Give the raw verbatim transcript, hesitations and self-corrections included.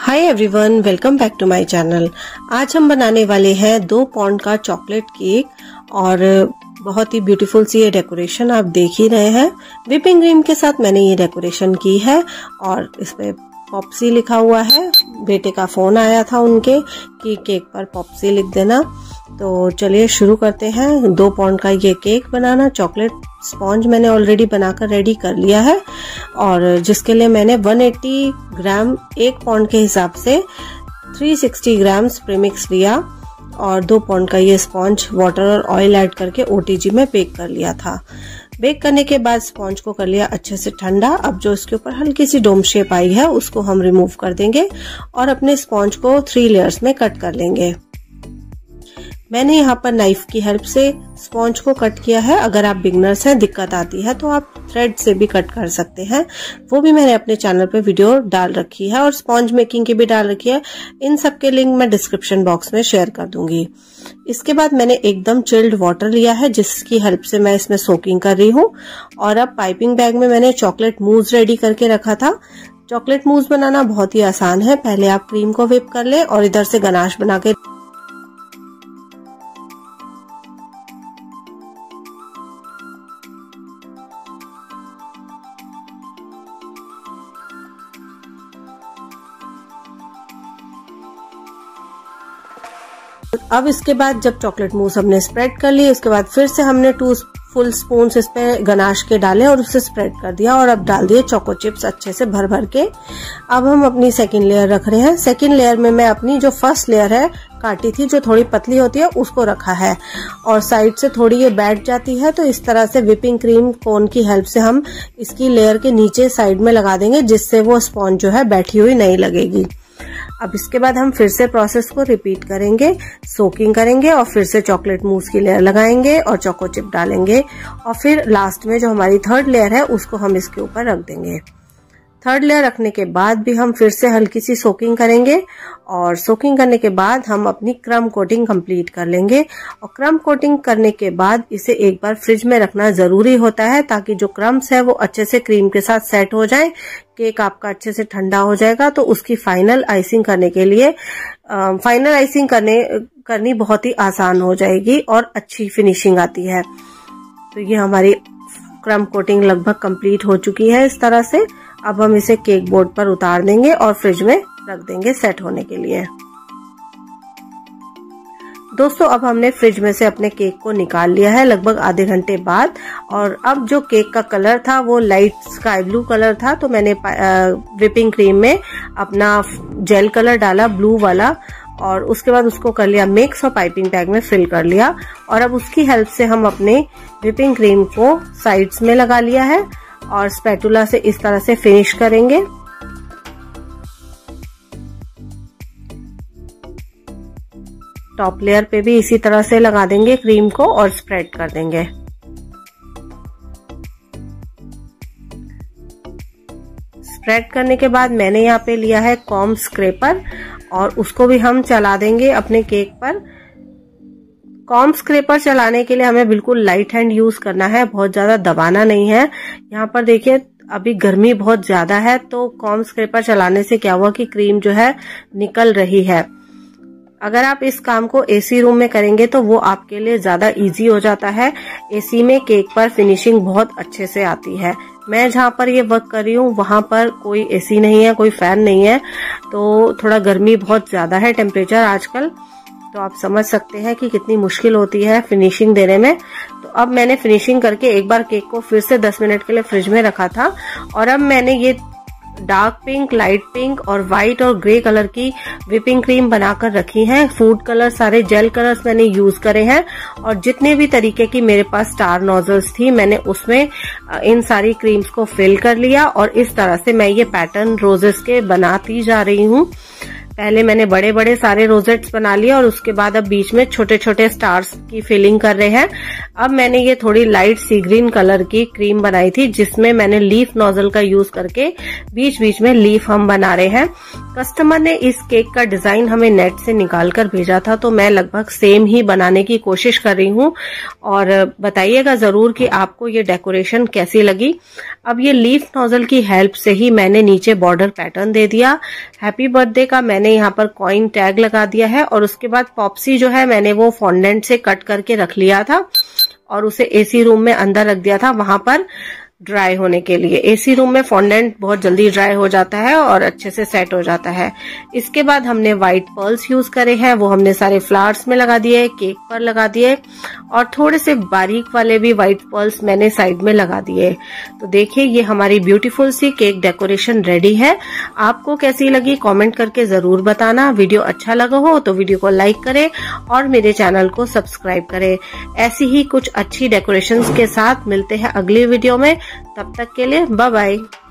Hi everyone, welcome back to my channel. आज हम बनाने वाले हैं दो पाउंड का चॉकलेट केक और बहुत ही ब्यूटीफुल सी ये डेकोरेशन आप देख ही रहे हैं। व्हिपिंग क्रीम के साथ मैंने ये डेकोरेशन की है और इस पे पॉप्सी लिखा हुआ है। बेटे का फोन आया था उनके कि केक पर पॉप्सी लिख देना। तो चलिए शुरू करते हैं। दो पाउंड का ये केक बनाना। चॉकलेट स्पॉन्ज मैंने ऑलरेडी बनाकर रेडी कर लिया है और जिसके लिए मैंने एक सौ अस्सी ग्राम एक पाउंड के हिसाब से तीन सौ साठ ग्राम प्रीमिक्स लिया और दो पाउंड का ये स्पॉन्ज वाटर और ऑयल ऐड करके ओटीजी में बेक कर लिया था। बेक करने के बाद स्पॉन्ज को कर लिया अच्छे से ठंडा। अब जो इसके ऊपर हल्की सी डोम शेप आई है उसको हम रिमूव कर देंगे और अपने स्पॉन्ज को थ्री लेयर्स में कट कर लेंगे। मैंने यहाँ पर नाइफ की हेल्प से स्पॉन्ज को कट किया है। अगर आप बिगनर्स हैं, दिक्कत आती है तो आप थ्रेड से भी कट कर सकते हैं। वो भी मैंने अपने चैनल पे वीडियो डाल रखी है और स्पॉन्ज मेकिंग की भी डाल रखी है। इन सब के लिंक मैं डिस्क्रिप्शन बॉक्स में शेयर कर दूंगी। इसके बाद मैंने एकदम चिल्ड वाटर लिया है जिसकी हेल्प से मैं इसमें सोकिंग कर रही हूँ। और अब पाइपिंग बैग में मैंने चॉकलेट मूज रेडी करके रखा था। चॉकलेट मूज बनाना बहुत ही आसान है। पहले आप क्रीम को व्हिप कर ले और इधर से गनाश बना के अब इसके बाद जब चॉकलेट मूस हमने स्प्रेड कर ली, उसके बाद फिर से हमने टू फुल स्पून इस पे गनाश के डाले और उसे स्प्रेड कर दिया और अब डाल दिए चोको चिप्स अच्छे से भर भर के। अब हम अपनी सेकंड लेयर रख रहे हैं। सेकंड लेयर में मैं अपनी जो फर्स्ट लेयर है काटी थी, जो थोड़ी पतली होती है, उसको रखा है और साइड से थोड़ी ये बैठ जाती है। तो इस तरह से व्हिपिंग क्रीम कोन की हेल्प से हम इसकी लेयर के नीचे साइड में लगा देंगे जिससे वो स्पॉन्ज जो है बैठी हुई नहीं लगेगी। अब इसके बाद हम फिर से प्रोसेस को रिपीट करेंगे, सोकिंग करेंगे और फिर से चॉकलेट मूस की लेयर लगाएंगे और चोको चिप डालेंगे और फिर लास्ट में जो हमारी थर्ड लेयर है उसको हम इसके ऊपर रख देंगे। थर्ड लेयर रखने के बाद भी हम फिर से हल्की सी सोकिंग करेंगे और सोकिंग करने के बाद हम अपनी क्रम कोटिंग कंप्लीट कर लेंगे। और क्रम कोटिंग करने के बाद इसे एक बार फ्रिज में रखना जरूरी होता है ताकि जो क्रम्स है वो अच्छे से क्रीम के साथ सेट हो जाए। केक आपका अच्छे से ठंडा हो जाएगा तो उसकी फाइनल आइसिंग करने के लिए आ, फाइनल आइसिंग करने करनी बहुत ही आसान हो जाएगी और अच्छी फिनिशिंग आती है। तो ये हमारी क्रम कोटिंग लगभग कंप्लीट हो चुकी है इस तरह से। अब हम इसे केक बोर्ड पर उतार देंगे और फ्रिज में रख देंगे सेट होने के लिए। दोस्तों, अब हमने फ्रिज में से अपने केक को निकाल लिया है लगभग आधे घंटे बाद। और अब जो केक का कलर था वो लाइट स्काई ब्लू कलर था, तो मैंने व्हिपिंग क्रीम में अपना जेल कलर डाला ब्लू वाला और उसके बाद उसको कर लिया मिक्स और पाइपिंग बैग में फिल कर लिया। और अब उसकी हेल्प से हम अपने व्हिपिंग क्रीम को साइड्स में लगा लिया है और स्पैटुला से इस तरह से फिनिश करेंगे। टॉप लेयर पे भी इसी तरह से लगा देंगे क्रीम को और स्प्रेड कर देंगे। स्प्रेड करने के बाद मैंने यहाँ पे लिया है कॉम्ब स्क्रैपर और उसको भी हम चला देंगे अपने केक पर। कॉम्ब स्क्रैपर चलाने के लिए हमें बिल्कुल लाइट हैंड यूज करना है, बहुत ज्यादा दबाना नहीं है। यहाँ पर देखिए अभी गर्मी बहुत ज्यादा है तो कॉम्ब स्क्रैपर चलाने से क्या हुआ कि क्रीम जो है निकल रही है। अगर आप इस काम को एसी रूम में करेंगे तो वो आपके लिए ज्यादा इजी हो जाता है। एसी में केक पर फिनिशिंग बहुत अच्छे से आती है। मैं जहाँ पर ये वर्क कर रही हूँ वहां पर कोई एसी नहीं है, कोई फैन नहीं है, तो थोड़ा गर्मी बहुत ज्यादा है टेम्परेचर आजकल। तो आप समझ सकते हैं कि कितनी मुश्किल होती है फिनिशिंग देने में। तो अब मैंने फिनिशिंग करके एक बार केक को फिर से दस मिनट के लिए फ्रिज में रखा था और अब मैंने ये डार्क पिंक, लाइट पिंक और व्हाइट और ग्रे कलर की व्हिपिंग क्रीम बनाकर रखी है। फूड कलर सारे जेल कलर्स मैंने यूज करे हैं और जितने भी तरीके की मेरे पास स्टार नोजल्स थी मैंने उसमें इन सारी क्रीम्स को फिल कर लिया और इस तरह से मैं ये पैटर्न रोजेस के बनाती जा रही हूँ। पहले मैंने बड़े बड़े सारे रोजेट्स बना लिए और उसके बाद अब बीच में छोटे छोटे स्टार्स की फिलिंग कर रहे हैं। अब मैंने ये थोड़ी लाइट सी ग्रीन कलर की क्रीम बनाई थी जिसमें मैंने लीफ नोजल का यूज करके बीच बीच में लीफ हम बना रहे हैं। कस्टमर ने इस केक का डिजाइन हमें नेट से निकाल कर भेजा था, तो मैं लगभग सेम ही बनाने की कोशिश कर रही हूँ और बताइएगा जरूर कि आपको ये डेकोरेशन कैसी लगी। अब ये लीफ नोजल की हेल्प से ही मैंने नीचे बॉर्डर पैटर्न दे दिया। हैप्पी बर्थडे का मैंने यहाँ पर कॉइन टैग लगा दिया है और उसके बाद पॉप्सी जो है मैंने वो फॉन्डेंट से कट करके रख लिया था और उसे एसी रूम में अंदर रख दिया था वहां पर ड्राई होने के लिए। एसी रूम में फॉन्डेंट बहुत जल्दी ड्राई हो जाता है और अच्छे से सेट हो जाता है। इसके बाद हमने व्हाइट पर्ल्स यूज करे हैं, वो हमने सारे फ्लावर्स में लगा दिए, केक पर लगा दिए और थोड़े से बारीक वाले भी व्हाइट पर्ल्स मैंने साइड में लगा दिए। तो देखिए ये हमारी ब्यूटीफुल सी केक डेकोरेशन रेडी है। आपको कैसी लगी कमेंट करके जरूर बताना। वीडियो अच्छा लगा हो तो वीडियो को लाइक करें और मेरे चैनल को सब्सक्राइब करें। ऐसी ही कुछ अच्छी डेकोरेशंस के साथ मिलते हैं अगली वीडियो में। तब तक के लिए बाय बाय।